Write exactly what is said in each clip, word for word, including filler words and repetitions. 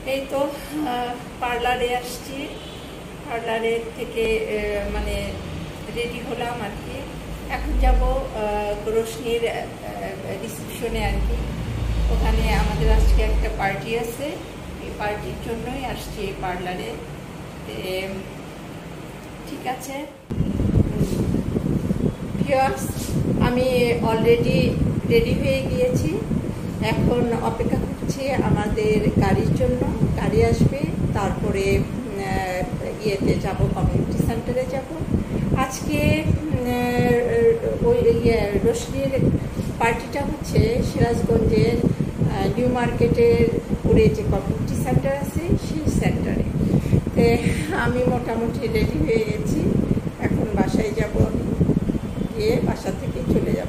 এই তো পার্লারে আসছি, পার্লারের থেকে মানে রেডি হলাম আর কি। এখন যাব রোশনির রিসেপশনে আর কি। ওখানে আমাদের আজকে একটা পার্টি আছে, এই পার্টির জন্যই আসছি এই পার্লারে। ঠিক আছে ভিউয়ার্স, আমি অলরেডি রেডি হয়ে গিয়েছি। এখন অপেক্ষা করছি আমাদের গাড়ির জন্য, গাড়ি আসবে, তারপরে ইয়েতে যাব, কমিউনিটি সেন্টারে যাব। আজকে ওই ইয়ে রোশনির পার্টিটা হচ্ছে সিরাজগঞ্জের নিউ মার্কেটের উপরে যে কমিউনিটি সেন্টার আছে সেই সেন্টারে। আমি মোটামুটি রেডি হয়ে গেছি, এখন বাসায় যাব, আমি গিয়ে বাসা থেকে চলে যাব।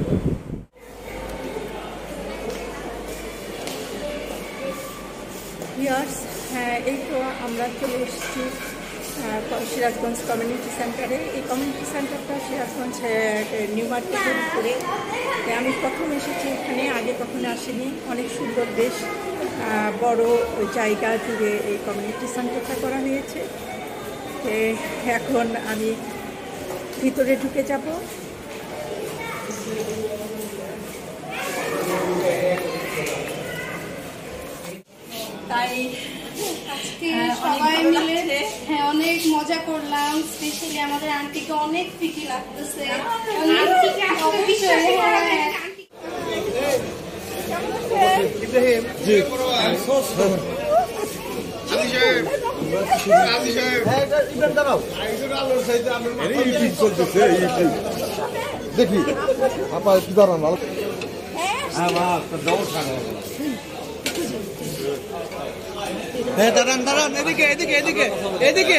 ভিউয়ার্স, হ্যাঁ এই তো আমরা চলে এসেছি সিরাজগঞ্জ কমিউনিটি সেন্টারে। এই কমিউনিটি সেন্টারটা সিরাজগঞ্জ নিউ মার্কেটের উপরে। আমি প্রথম এসেছি এখানে, আগে কখনো আসিনি। অনেক সুন্দর, বেশ বড় জায়গা জুড়ে এই কমিউনিটি সেন্টারটা করা হয়েছে। এখন আমি ভিতরে ঢুকে যাব। তাই আজকে সবাই মিলে হ্যাঁ অনেক মজা করলাম। স্পেশালি আমাদের আন্টিকে অনেক ফিকি লাগতেছে। দেখি আপনার কি দাঁড়ান ভালো। হ্যাঁ দাঁড়ান দাঁড়ান, এদিকে এদিকে এদিকে এদিকে।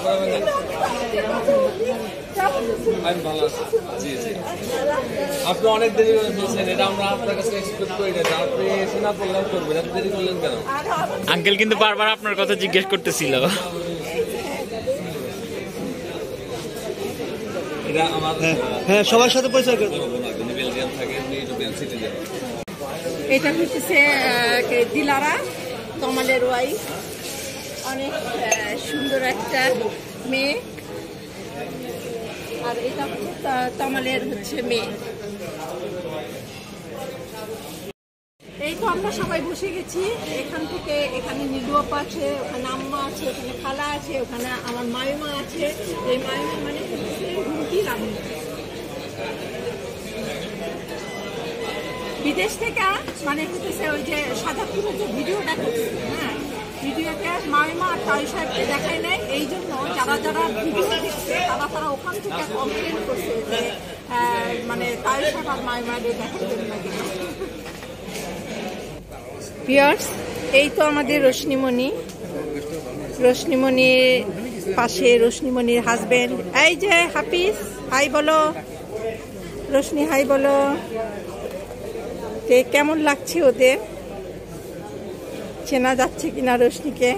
আমি ভালো আছি, জি জি। আপনি অনেক দেরি করে বলছেন, এটা আমরা আপনার কাছে এক্সপেক্ট করি না। আপনি এসে না বললাম করবেন, আপনি দেরি করলেন কেন? আঙ্কেল কিন্তু বারবার আপনার কথা জিজ্ঞেস করতেছিল। এটা আমার হ্যাঁ সবার সাথে পরিচয় করতে বেলজিয়াম থাকে, সিটিজেন। এটা হচ্ছে দিলারা, তমালের ওয়াইফ। অনেক সুন্দর একটা মেয়ে, আর এটা হচ্ছে তমালের হচ্ছে মেয়ে। এই তো আমরা সবাই বসে গেছি। এখান থেকে এখানে নিডু আপা আছে, ওখানে আম্মা আছে, ওখানে খালা আছে, ওখানে আমার মাইমা আছে। এই মাইমা মানে হচ্ছে রুটি রান্না বিদেশ থেকে, মানে হচ্ছে ওই যে সাজাপুরের যে ভিডিওটা করছে, হ্যাঁ ভিডিওতে মাইমা আর তাই সাহেবকে দেখায় নেয়। এই জন্য যারা যারা ভিডিও দেখছে তারা তারা ওখান থেকে কমপ্লেন করছে যে মানে তাই সাহেব আর মাইমাকে দেখাচ্ছেন না কেন। ভিউয়ার্স, এই তো আমাদের রোশনিমণি, রোশনিমণির পাশে রোশনিমণির হাজবেন্ড। এই যে হাফিজ, হাই বলো। রোশনি হাই বলো। কেমন লাগছে ওদের? চেনা যাচ্ছে কিনা রোশনিকে?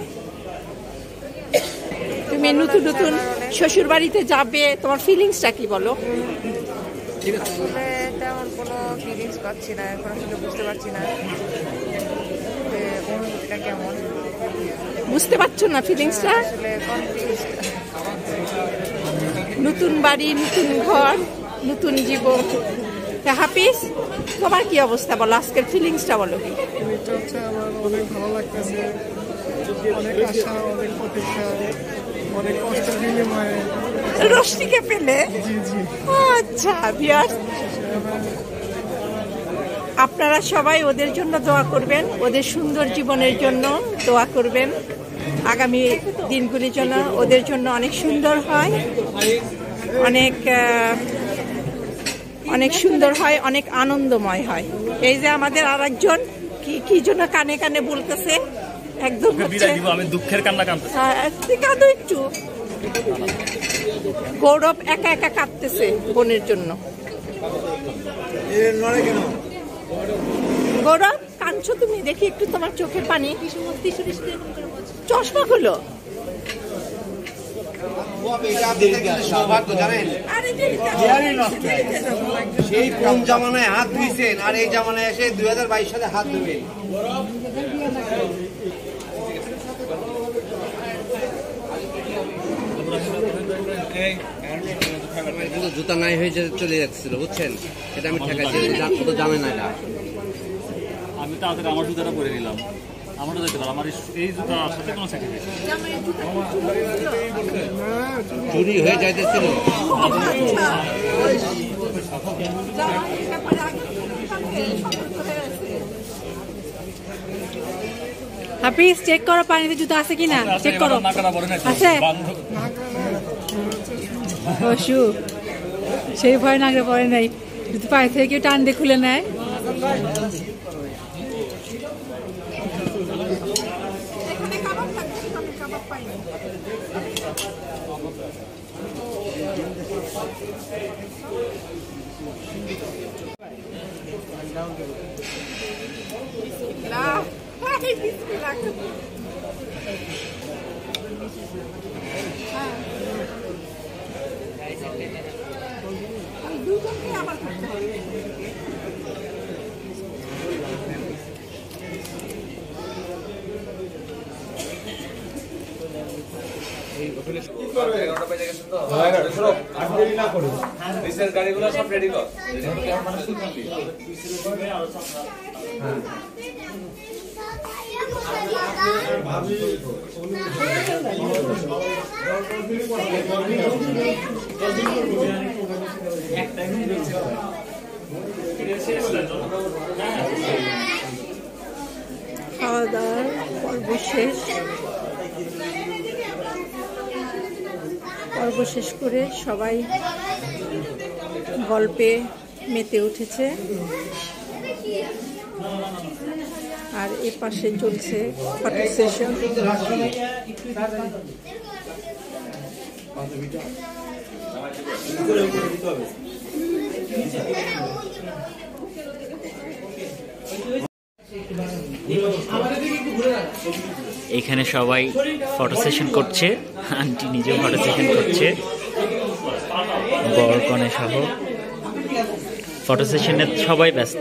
তুমি নতুন নতুন শ্বশুর বাড়িতে যাবে, তোমার ফিলিংসটা কি বলো? আসলে তেমন কোনো ফিলিংস পাচ্ছি না এখন, আসলে বুঝতে পারছি না অনুভূতিটা কেমন। বুঝতে পারছো না ফিলিংসটা? আসলে কনফিউজড। নতুন বাড়ি, নতুন ঘর, নতুন জীবন। হাফিজ, তোমার কি অবস্থা বলো? আজকের ফিলিংসটা বলো। কি এটা হচ্ছে আমার অনেক ভালো লাগতেছে, অনেক আশা, অনেক প্রতীক্ষা, অনেক কষ্টের বিনিময়ে রোশনিকে পেলে। জি জি আচ্ছা ভিউয়ার্স, আপনারা সবাই ওদের জন্য দোয়া করবেন, ওদের সুন্দর জীবনের জন্য দোয়া করবেন। আগামী দিনগুলির জন্য ওদের জন্য অনেক সুন্দর হয়, অনেক অনেক সুন্দর হয়, অনেক আনন্দময় হয়। এই যে আমাদের আর একজন কি কি জন্য কানে কানে বলতেছে, একদম আমি দুঃখের কান্না কাঁদতেছি। কাঁদো একটু। গৌরব একা একা কাঁদতেছে বোনের জন্য। গৌরব কাঁদছো তুমি? দেখি একটু তোমার চোখের পানি। চশমা খুলো। সৌভাগ্য জানেন, সেই কোন জামানায় হাত ধুইছেন আর এই জামানায় এসে দুই হাজার বাইশ সালে হাত ধুবেন। কিন্তু জুতা নাই হয়ে যে চলে যাচ্ছিল বুঝছেন, এটা আমি ঠেকাইছি, তো জানে না এটা। আমি তাড়াতাড়ি আমার জুতাটা পরে নিলাম, আমারও যেতে পারো, আমার এই জুতা সাথে কোনো স্যাক্রিফাইস চুরি হয়ে যাইতেছিল। হাফিজ চেক করো পানিতে জুতো আছে কিনা, চেক করো। আছে অশু সেই ভয় নাগড়ে পড়ে নাই, যদি পানি থেকে কেউ টান দিয়ে খুলে নেয়। গাড়িগুলো সব রেডি কর। খাওয়া দাওয়ার পর্ব শেষ, পর্ব শেষ করে সবাই গল্পে মেতে উঠেছে। আর এ পাশে চলছে ফটো সেশন। এখানে সবাই ফটো সেশন করছে, আন্টি নিজেও ফটো সেশন করছে, বর কনে সহ ফটো সেশনে সবাই ব্যস্ত।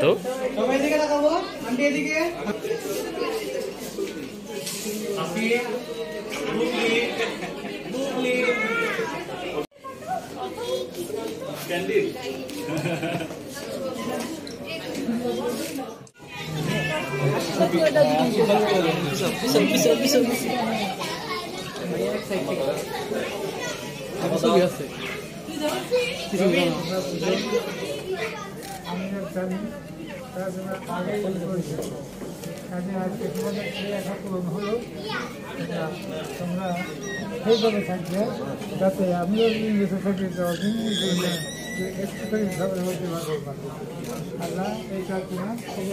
তোমরা সেইভাবে থাকবে যাতে আমিও বেঁচে থাকি, হতে পারবো। আল্লাহ এই প্রার্থনা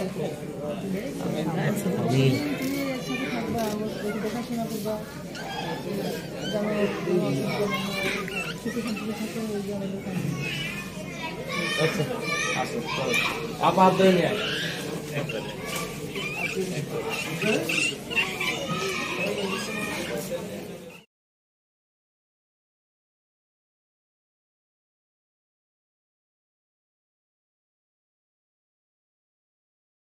দেখাশোনা করবা, আপা হাত ধরে নিয়ে